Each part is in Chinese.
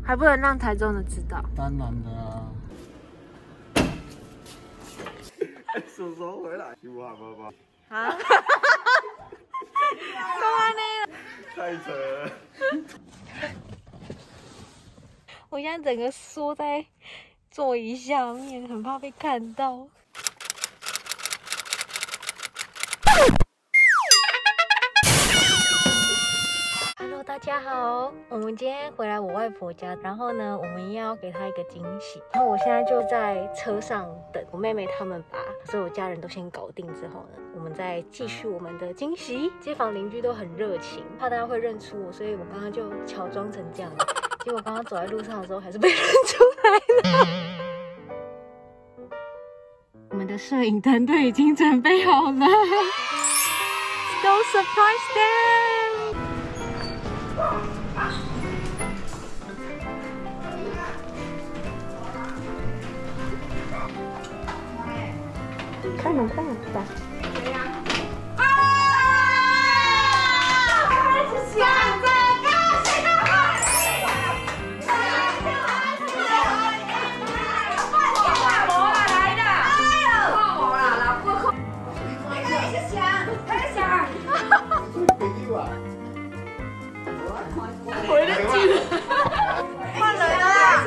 还不能让台中的知道。 当然的啊。叔叔回来，有啊，爸爸。 啊？干嘛呢？ 太扯了。 我现在整个缩在座椅下面，很怕被看到。Hello， 大家好，我们今天回来我外婆家，然后呢，我们要给她一个惊喜。然后我现在就在车上等我妹妹他们把所有家人都先搞定之后呢，我们再继续我们的惊喜。街坊邻居都很热情，怕大家会认出我，所以我刚刚就乔装成这样。结果刚刚走在路上的时候，还是被认出来了。我们的摄影团队已经准备好了 ，Go surprise them！ 快点，快点，快！谁呀？回得及，换人了。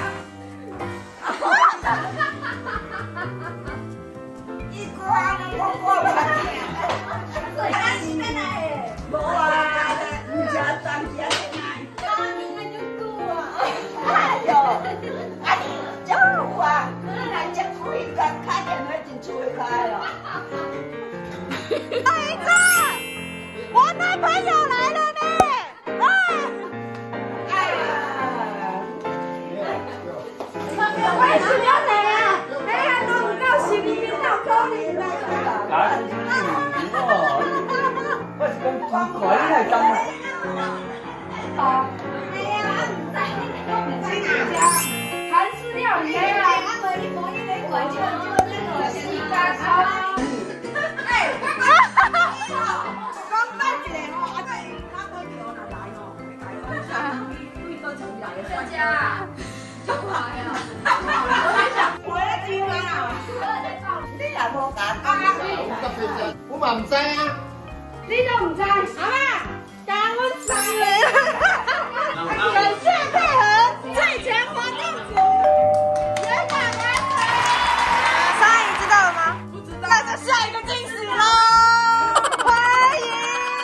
一关我过了。无啊，你家当家的奶，当你就多啊。哎呦，啊你走路啊，你来这开个开店会进出开了。妹子，我男朋友来了呢。我是了来啊！哎呀，都唔够10年到可能啦。假是10年哦，我是讲快快来当啊。哦，哎呀，我唔知啊，韩式料理啊，我们一模一样过就那个西瓜烧。哎，讲翻一个哦，啊对，他朋友哪来哦？你到城里来的？在家。就来啊！我咧招啊！你也无揀啊！我嘛唔知啊！你都唔知，阿媽，教我知。感謝配合最強活動組，元旦安排。沙姨知道了嗎？不知道。那就下一個驚喜嘍！歡迎！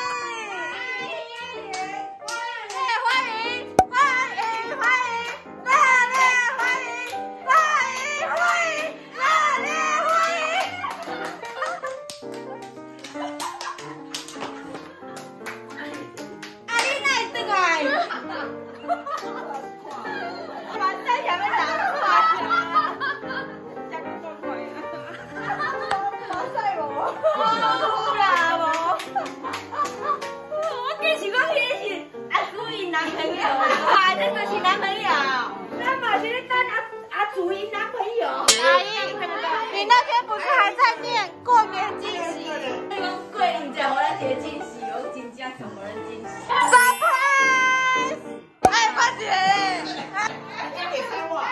你那天不是还在念过年惊喜？那个贵人讲我来写惊喜，我真正什么人惊喜 ？surprise！ 哎，快点！你看我，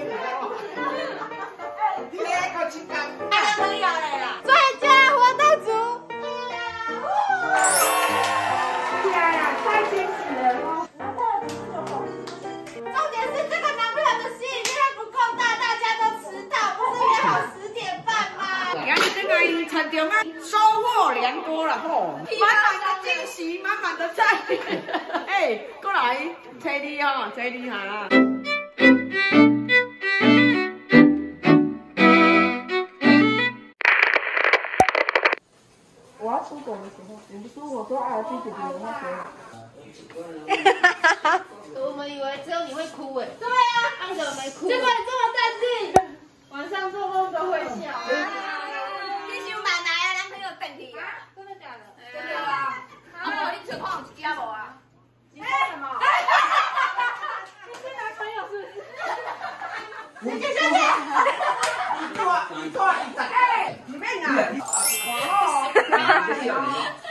你来个亲干，男朋友来了，最佳活动组！天呀，太惊喜了哦！重点是这个男朋友的吸引力还不够大，大家都迟到，不是约好10点半吗？今日这个餐厅啊，收获良多了吼，满满的惊喜，满满的菜。哎，过来，找你哈，找你哈。我要出国的时候，你不是我说爱去姐姐的那时候。我们以为只有你会哭哎。对啊，他怎么没哭？结果你这么淡定，晚上做梦都会笑。你想买哪个男朋友等你啊？真的假的？真的啊。啊，你存款有一家无啊？你说什么？你是男朋友是不是？姐姐姐姐。你错，哎，里面啊。哦。